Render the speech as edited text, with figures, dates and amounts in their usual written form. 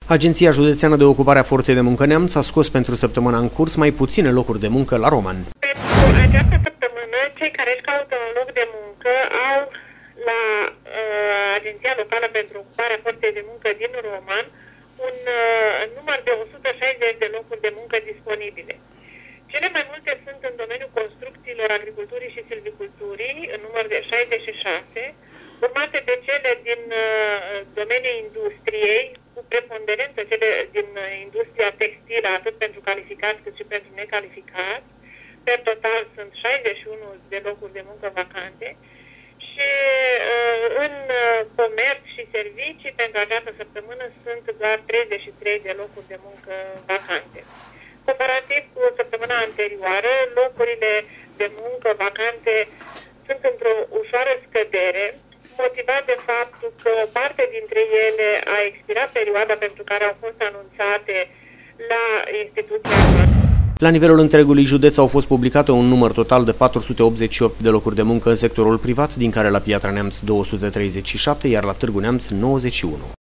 Agenția Județeană de Ocupare a Forței de Muncă Neamț a scos pentru săptămâna în curs mai puține locuri de muncă la Roman. Pentru această săptămână, cei care își caută un loc de muncă au la Agenția Locală pentru Ocuparea Forței de Muncă din Roman un număr de 160 de locuri de muncă disponibile. Cele mai multe sunt în domeniul construcțiilor, agriculturii și silviculturii, în număr de 66, urmate de cele din domeniul industriei, cu preponderență cele din industria textilă, atât pentru calificați cât și pentru necalificați. Per total sunt 61 de locuri de muncă vacante și în comerț și servicii pentru această săptămână sunt doar 33 de locuri de muncă vacante. Comparativ cu săptămâna anterioară, locurile de muncă vacante sunt într-o ușoară scădere, motivat de faptul că o parte dintre ele a expirat perioada pentru care au fost anunțate la instituția noastră. La nivelul întregului județ au fost publicate un număr total de 488 de locuri de muncă în sectorul privat, din care la Piatra Neamț 237, iar la Târgu Neamț 91.